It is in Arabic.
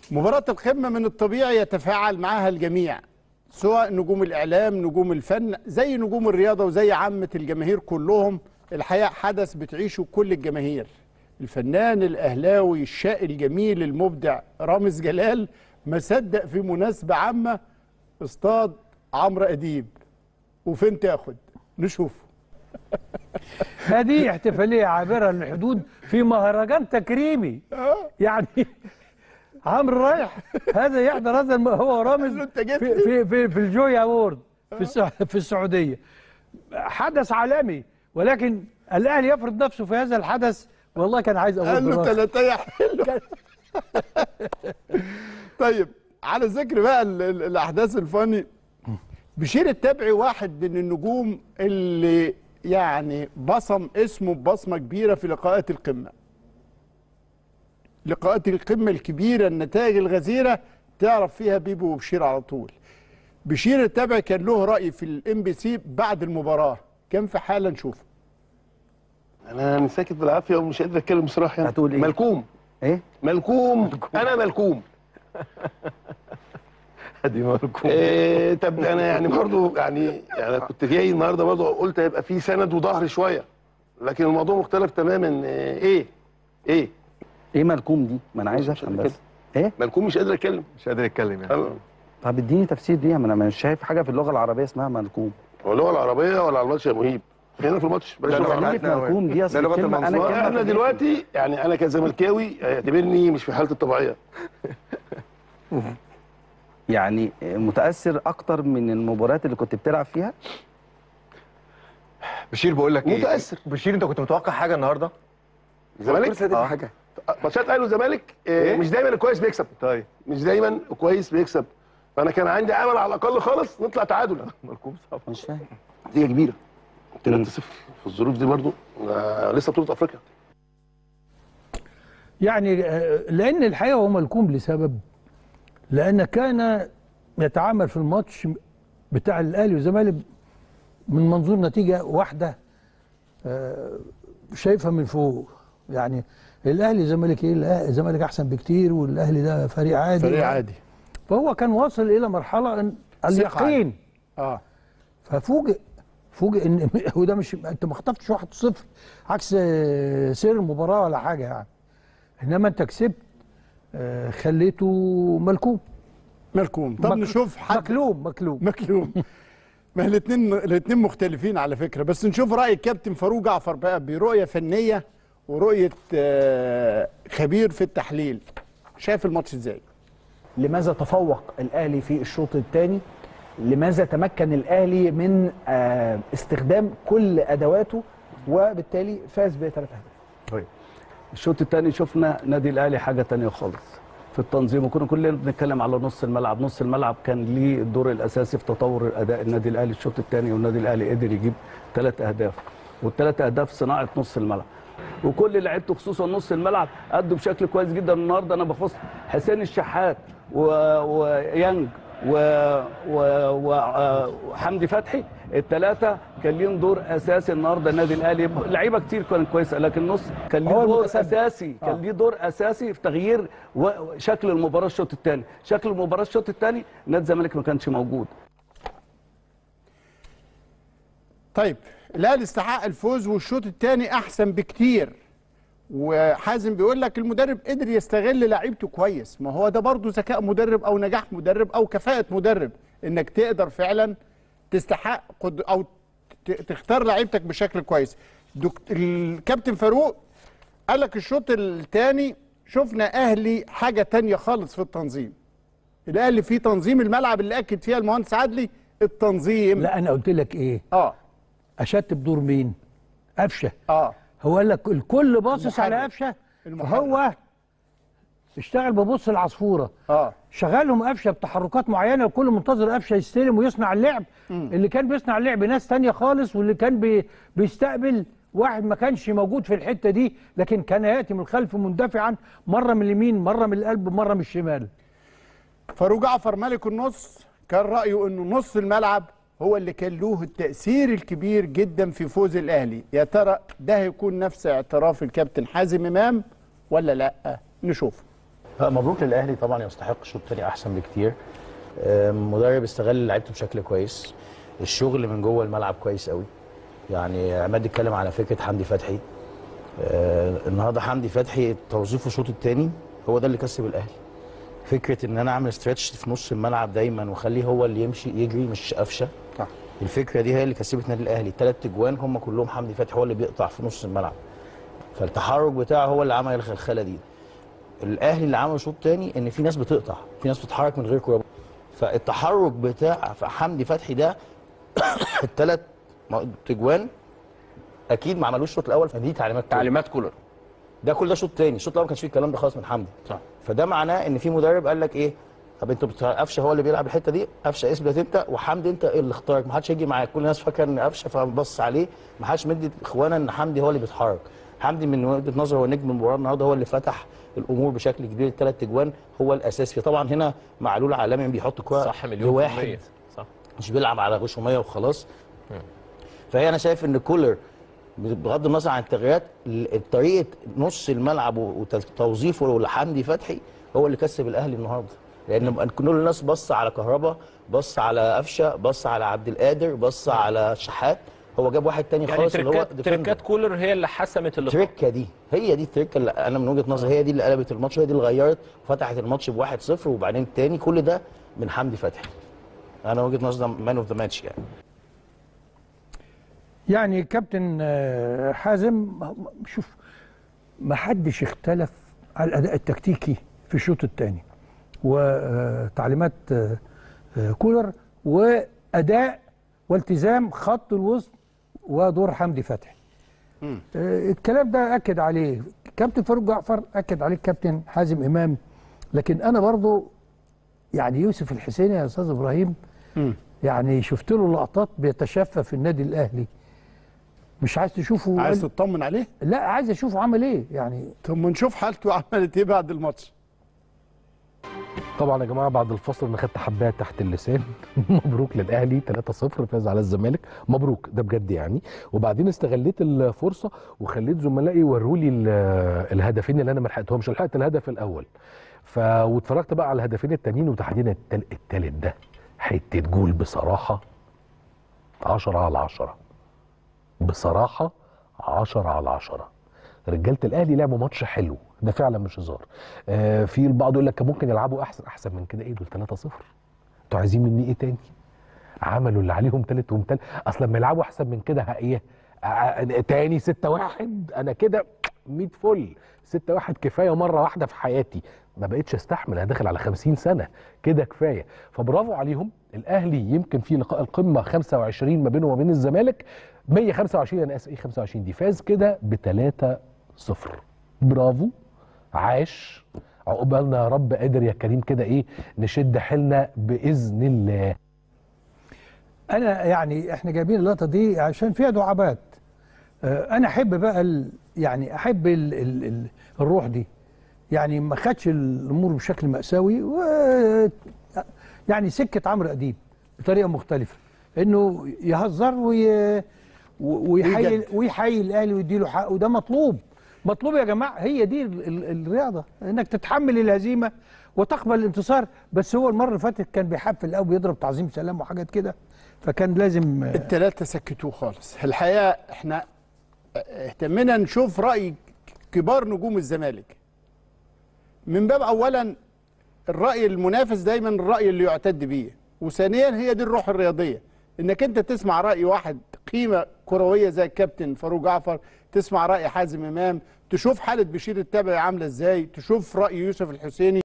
مباراة القمة من الطبيعي يتفاعل معها الجميع، سواء نجوم الإعلام، نجوم الفن، زي نجوم الرياضة وزي عامة الجماهير كلهم. الحقيقة حدث بتعيشه كل الجماهير. الفنان الأهلاوي الشقي الجميل المبدع رامز جلال ما صدق في مناسبة عامة اصطاد عمرو أديب. وفين تاخد؟ نشوفه. هذه احتفالية عابرة للحدود في مهرجان تكريمي. يعني عمرو رايح هذا يحضر هذا هو رامز في الجوي أوورد في السعودية. حدث عالمي، ولكن الأهلي يفرض نفسه في هذا الحدث. والله كان عايز أقول قال له ثلاثية حلوة. طيب، على ذكر بقى الأحداث الفني، بشير التبعي واحد من النجوم اللي يعني بصم اسمه ببصمة كبيرة في لقاءات القمة. لقاءات القمة الكبيرة، النتائج الغزيرة تعرف فيها بيبو وبشير على طول. بشير التبعي كان له رأي في الMBC بعد المباراة، كان في حالة نشوفه. انا ساكت بالعافيه ومش قادر اتكلم بصراحه. يعني هتقول ايه؟ ملكوم. ايه؟ ملكوم. انا ملكوم. ادي ملكوم. طب انا يعني برضو يعني كنت جاي النهارده برضو قلت هيبقى في سند وظهر شويه، لكن الموضوع مختلف تماما. ايه ملكوم دي؟ ما انا عايز افهم بس. ايه؟ ملكوم مش قادر اتكلم. مش قادر يتكلم يعني. طب اديني تفسير ليها، ما انا مش شايف حاجه في اللغه العربيه اسمها ملكوم. هو اللغه العربيه ولا على الماتش يا مهيب؟ خلينا في الماتش بلاش ملكوم دي اصل كلمه. انا دلوقتي يعني انا كزملكاوي اعتبرني مش في حالتي الطبيعيه. يعني متاثر اكتر من المباريات اللي كنت بتلعب فيها. بشير بقول لك متاثر. بشير انت كنت متوقع حاجه النهارده؟ الزمالك حاجه ماتشات الاهلي والزمالك مش دايما الكويس بيكسب. طيب مش دايما الكويس بيكسب، فانا كان عندي امل على الاقل خالص نطلع تعادل. ملكوم صعب. مش فاهم. دي كبيره 3-0 في الظروف دي برضو. لسه بطوله افريقيا. يعني لأن الحقيقة هو ملكوم لسبب، لأن كان يتعامل في الماتش بتاع الأهلي والزمالك من منظور نتيجة واحدة شايفها من فوق. يعني الأهلي الزمالك الزمالك أحسن بكتير، والأهلي ده فريق عادي. فريق عادي. فهو كان واصل إلى مرحلة اليقين. ففوجئ ان وده مش انت ما خطفتش 1-0 عكس سير المباراه ولا حاجه يعني، انما انت كسبت خليته ملكوم. طب نشوف حد مكلوم. ما الاثنين مختلفين على فكره، بس نشوف راي الكابتن فاروق جعفر بقى برؤيه فنيه ورؤيه خبير في التحليل. شايف الماتش ازاي؟ لماذا تفوق الاهلي في الشوط الثاني؟ لماذا تمكن الأهلي من استخدام كل أدواته وبالتالي فاز ب3 أهداف؟ طيب الشوط الثاني شفنا نادي الأهلي حاجة ثانيه خالص في التنظيم، وكنا كلنا بنتكلم على نص الملعب. نص الملعب كان ليه الدور الأساسي في تطور أداء النادي الأهلي الشوط الثاني، والنادي الأهلي قدر يجيب 3 أهداف، وال3 أهداف صناعة نص الملعب. وكل لعيبته خصوصا نص الملعب أدوا بشكل كويس جدا. النهارده أنا بخص حسين الشحات ويانج وحمدي فتحي، ال3 كان ليهم دور اساسي النهارده. النادي الاهلي لعيبه كتير كانت كويسه، لكن النص كان ليه دور اساسي. كان ليه دور اساسي في تغيير شكل المباراه الشوط الثاني. شكل المباراه الشوط الثاني نادي الزمالك ما كانش موجود. طيب الاهلي استحق الفوز والشوط الثاني احسن بكتير، وحازم بيقول لك المدرب قدر يستغل لعيبته كويس. ما هو ده برضه ذكاء مدرب او نجاح مدرب او كفاءة مدرب، انك تقدر فعلا تستحق او تختار لعيبتك بشكل كويس. الكابتن فاروق قال لك الشوط الثاني شفنا اهلي حاجة تانية خالص في التنظيم. الاهلي في تنظيم الملعب اللي اكد فيها المهندس عدلي التنظيم. لا انا قلت لك ايه؟ اشدت بدور مين؟ قفشه. هو قال لك الكل باصص على قفشه، فهو اشتغل ببص العصفوره. شغلهم قفشه بتحركات معينه، وكل منتظر قفشه يستلم ويصنع اللعب. اللي كان بيصنع اللعب ناس ثانيه خالص، واللي كان بيستقبل واحد ما كانش موجود في الحته دي، لكن كان ياتي من الخلف مندفعا، مره من اليمين مره من القلب مره من الشمال. فاروق جعفر ملك النص كان رايه انه نص الملعب هو اللي كان له التأثير الكبير جدا في فوز الأهلي. يا ترى ده هيكون نفس اعتراف الكابتن حازم إمام ولا لا؟ نشوف. مبروك للاهلي طبعا، يستحق الشوط الثاني احسن بكتير. مدرب استغل لعيبته بشكل كويس، الشغل من جوه الملعب كويس قوي. يعني عماد اتكلم على فكره حمدي فتحي. النهارده حمدي فتحي توظيفه الشوط الثاني هو ده اللي كسب الاهلي. فكره ان انا اعمل ستريتش في نص الملعب دايما واخليه هو اللي يمشي يجري مش قفشه. صح. الفكره دي هي اللي كسبت نادي الاهلي. الثلاث اجوان هم كلهم حمدي فتحي هو اللي بيقطع في نص الملعب. فالتحرك بتاعه هو اللي عمل الخلخله دي. الاهلي اللي عمله شوط تاني ان في ناس بتقطع، في ناس بتتحرك من غير كوره. فالتحرك بتاع حمدي فتحي ده الثلاث تجوان اكيد ما عملوش الشوط الاول، فدي تعليمات كولر. ده كل ده شوط تاني، الشوط الاول ما كانش فيه الكلام ده خالص من حمدي. صح. فده معناه ان في مدرب قال لك ايه؟ طب انتوا قفشه هو اللي بيلعب الحته دي، قفشه اثبت انت، وحمدي انت اللي اختارك، ما حدش هيجي معاك. كل الناس فاكره ان قفشه فبص عليه، ما حدش مدي اخوانا ان حمدي هو اللي بيتحرك. حمدي من وجهه نظري هو نجم المباراه النهارده، هو اللي فتح الامور بشكل كبير. الثلاث اجوان هو الاساس فيه. طبعا هنا معلول عالمي بيحط كوره صح مليون لواحد، صح، مش بيلعب على غشوميه وخلاص. فهي انا شايف ان كولر بغض النظر عن التغييرات، طريقه نص الملعب وتوظيفه لحمدي فتحي هو اللي كسب الاهلي النهارده. لان كل الناس بص على كهربا، بص على قفشه، بص على عبد القادر، بص على شحات، هو جاب واحد تاني خالص اللي هو تريكات كولر هي اللي حسمت اللقاء. التركه دي هي دي التركه اللي انا من وجهه نظري هي دي اللي قلبت الماتش، هي دي اللي غيرت وفتحت الماتش ب1-0 وبعدين الثاني. كل ده من حمدي فتحي. انا وجهه نظري مان اوف ذا ماتش يعني. يعني كابتن حازم، شوف ما حدش اختلف على الاداء التكتيكي في الشوط الثاني وتعليمات كولر واداء والتزام خط الوسط ودور حمدي فتحي. الكلام ده اكد عليه كابتن فاروق جعفر، اكد عليه كابتن حازم امام. لكن انا برضو يعني يوسف الحسيني يا استاذ ابراهيم، يعني شفت له لقطات بيتشفى في النادي الاهلي. مش عايز تشوفه؟ عايز تطمن عليه؟ لا، عايز اشوفه عمل ايه يعني. طب ما نشوف حالته عملت ايه بعد الماتش. طبعا يا جماعه بعد الفصل انا خدت حبايه تحت اللسان. مبروك للاهلي 3-0 فاز على الزمالك، مبروك ده بجد يعني. وبعدين استغليت الفرصه وخليت زملائي يوروا لي الهدفين اللي انا ما لحقتهمش. لحقت الهدف الاول واتفرجت بقى على الهدفين التانيين، وتحديدا التالت ده حته جول بصراحه 10/10 بصراحه 10/10. رجاله الاهلي لعبوا ماتش حلو، ده فعلا مش هزار. في البعض يقول لك كان ممكن يلعبوا احسن من كده. ايه دول 3-0؟ انتوا عايزين مني ايه تاني؟ عملوا اللي عليهم تالت ومتالت. اصل لما يلعبوا احسن من كده ايه؟ تاني 6-1 انا كده 100 فل. 6-1 كفايه مره واحده في حياتي، ما بقتش استحمل. انا داخل على 50 سنه كده كفايه. فبرافو عليهم. الاهلي يمكن في لقاء القمه 25 ما بينه وما بين الزمالك 125، انا اسف ايه 25 دي، فاز كده ب3-0. برافو، عاش، عقبالنا يا رب. قادر يا كريم كده ايه نشد حيلنا باذن الله. انا يعني احنا جايبين اللقطه دي عشان فيها دعابات. انا احب بقى يعني احب الروح دي. يعني ما خدش الامور بشكل مأساوي، يعني سكه عمرو اديب بطريقه مختلفه، انه يهزر ويحيي الاهلي ويديله حقه. وده مطلوب يا جماعه. هي دي الرياضه، انك تتحمل الهزيمه وتقبل الانتصار. بس هو المره اللي فاتت كان بيحفل قوي بيضرب تعظيم سلام وحاجات كده، فكان لازم الثلاثه سكتوه خالص. الحقيقه احنا اهتمينا نشوف راي كبار نجوم الزمالك من باب اولا الراي المنافس دايما الراي اللي يعتد بيه، وثانيا هي دي الروح الرياضيه، انك انت تسمع راي واحد قيمه كرويه زي الكابتن فاروق جعفر، تسمع راي حازم امام، تشوف حاله بشير التبعي عامله ازاي، تشوف راي يوسف الحسيني.